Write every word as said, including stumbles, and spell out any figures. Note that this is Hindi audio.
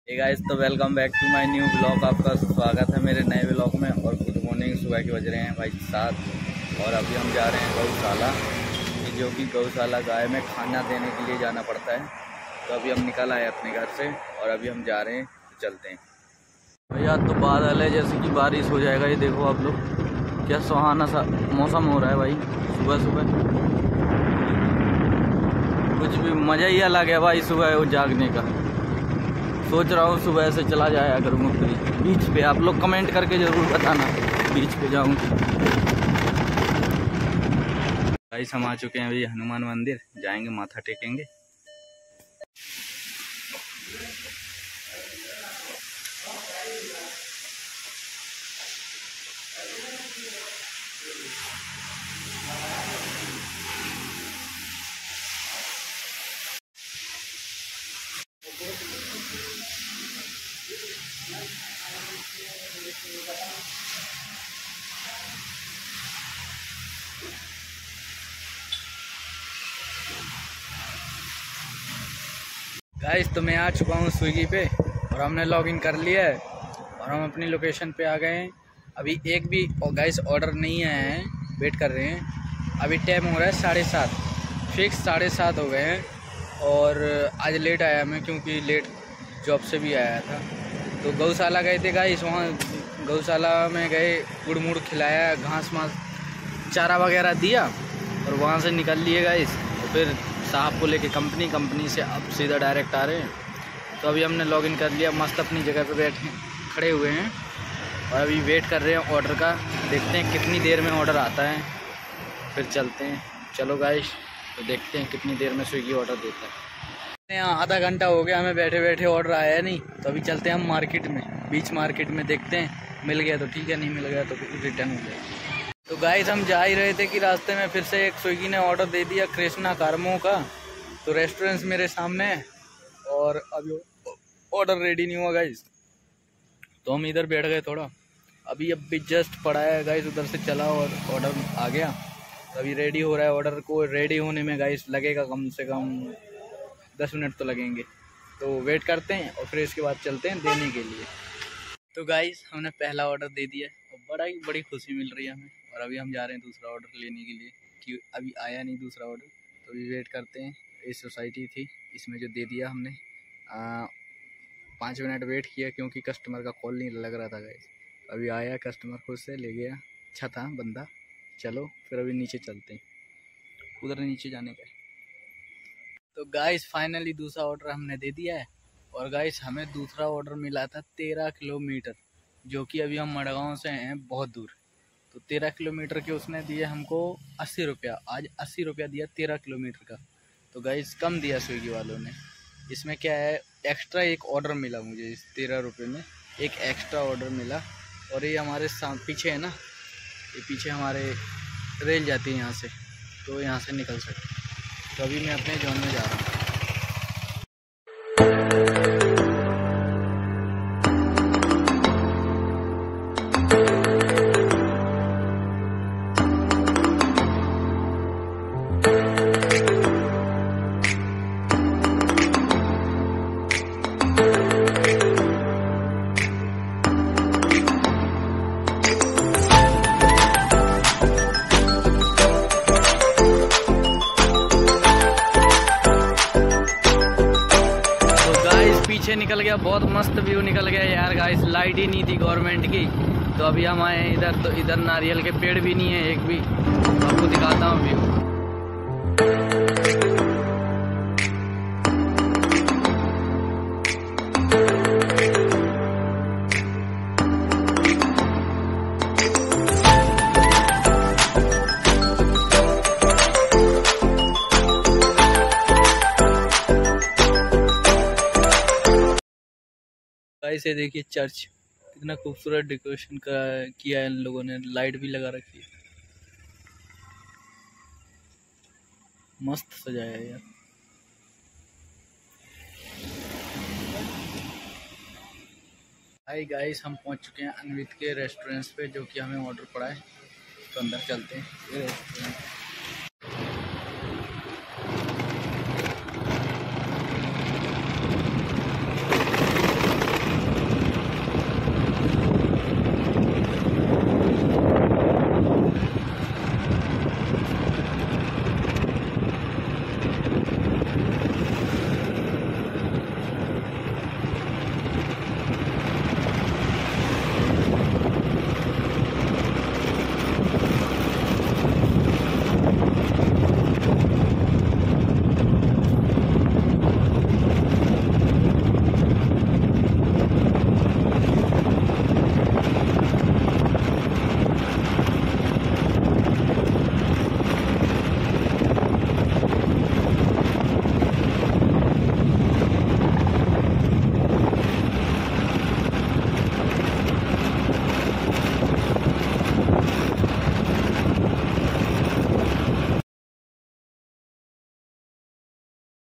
हे गाइस, तो welcome back to my new blog. आपका स्वागत है मेरे नए ब्लॉग में। और गुड मॉर्निंग, सुबह के बज रहे हैं भाई सात और अभी हम जा रहे हैं गौशाला, जो कि गौशाला गाय में खाना देने के लिए जाना पड़ता है। तो अभी हम निकल आए अपने घर से और अभी हम जा रहे हैं, तो चलते हैं। भैया तो बादल है जैसे कि बारिश हो जाएगा। ये देखो आप लोग, क्या सुहाना सा मौसम हो रहा है भाई सुबह सुबह। कुछ भी मज़ा ही अलग है भाई सुबह वो जागने का। सोच रहा हूँ सुबह से चला जाया करूँगा फिर बीच पे। आप लोग कमेंट करके ज़रूर बताना बीच पे जाऊँ। भाई हम आ चुके हैं अभी हनुमान मंदिर, जाएंगे माथा टेकेंगे। गाइस तो मैं आ चुका हूँ स्विगी पे और हमने लॉगिन कर लिया है और हम अपनी लोकेशन पे आ गए हैं। अभी एक भी गाइस ऑर्डर नहीं आया है, वेट कर रहे हैं। अभी टाइम हो रहा है साढ़े सात, फिक्स साढ़े सात हो गए हैं। और आज लेट आया मैं क्योंकि लेट जॉब से भी आया था। तो गौशाला गए थे गाइस, वहाँ गौशाला में गए, गुड़ मुड़ खिलाया, घास मास चारा वगैरह दिया और वहाँ से निकल लिए गाइस। तो फिर साहब को लेके कंपनी कंपनी से अब सीधा डायरेक्ट आ रहे हैं। तो अभी हमने लॉगिन कर लिया, मस्त अपनी जगह पे बैठे खड़े हुए हैं और अभी वेट कर रहे हैं ऑर्डर का। देखते हैं कितनी देर में ऑर्डर आता है, फिर चलते हैं। चलो गाइस, तो देखते हैं कितनी देर में स्विगी ऑर्डर देता है। यहाँ आधा घंटा हो गया हमें बैठे बैठे, ऑर्डर आया नहीं। तो अभी चलते हैं हम मार्केट में, बीच मार्केट में देखते हैं, मिल गया तो ठीक है, नहीं मिल गया तो रिटर्न हो जाएगा। तो गाइस हम जा ही रहे थे कि रास्ते में फिर से एक स्विगी ने ऑर्डर दे दिया कृष्णा कार्मो का। तो रेस्टोरेंट मेरे सामने है और अभी ऑर्डर रेडी नहीं हुआ गाइस, तो हम इधर बैठ गए थोड़ा। अभी अब भी जस्ट पड़ा है गाइस, उधर से चला और ऑर्डर आ गया। तो अभी रेडी हो रहा है। ऑर्डर को रेडी होने में गाइस लगेगा कम से कम दस मिनट तो लगेंगे। तो वेट करते हैं और फिर इसके बाद चलते हैं देने के लिए। तो गाइस हमने पहला ऑर्डर दे दिया और बड़ा ही बड़ी खुशी मिल रही है हमें। और अभी हम जा रहे हैं दूसरा ऑर्डर लेने के लिए, कि अभी आया नहीं दूसरा ऑर्डर। तो अभी वेट करते हैं। ये सोसाइटी थी, इसमें जो दे दिया हमने, आ, पाँच मिनट वेट किया क्योंकि कस्टमर का कॉल नहीं लग रहा था गाइस। अभी आया कस्टमर, खुद से ले गया, अच्छा था बंदा। चलो फिर अभी नीचे चलते हैं, उधर नीचे जाने का। तो गाइस फाइनली दूसरा ऑर्डर हमने दे दिया है। और गाइस हमें दूसरा ऑर्डर मिला था तेरह किलोमीटर, जो कि अभी हम मड़गांव से हैं, बहुत दूर। तो तेरह किलोमीटर के उसने दिए हमको अस्सी रुपया। आज अस्सी रुपया दिया तेरह किलोमीटर का। तो गाइस कम दिया स्विगी वालों ने। इसमें क्या है, एक्स्ट्रा एक ऑर्डर मिला मुझे इस तेरह रुपये में, एक एक्स्ट्रा ऑर्डर मिला। और ये हमारे साथ पीछे है ना, ये पीछे हमारे रेल जाती है यहाँ से, तो यहाँ से निकल सकते। तो अभी मैं अपने जोन में जा रहा हूँ। पीछे निकल गया, बहुत मस्त व्यू निकल गया यार गाइस। लाइट ही नहीं थी गवर्नमेंट की। तो अभी हम आए इधर, तो इधर नारियल के पेड़ भी नहीं है एक भी। तो आपको दिखाता हूँ व्यू। ऐसे देखिए चर्च, कितना खूबसूरत डेकोरेशन किया है इन लोगों ने, लाइट भी लगा रखी है, मस्त सजाया है यार। हाय गाइस, हम पहुंच चुके हैं अनवित के रेस्टोरेंट पे, जो कि हमें ऑर्डर पड़ा है। तो अंदर चलते हैं। ये रेस्टोरेंट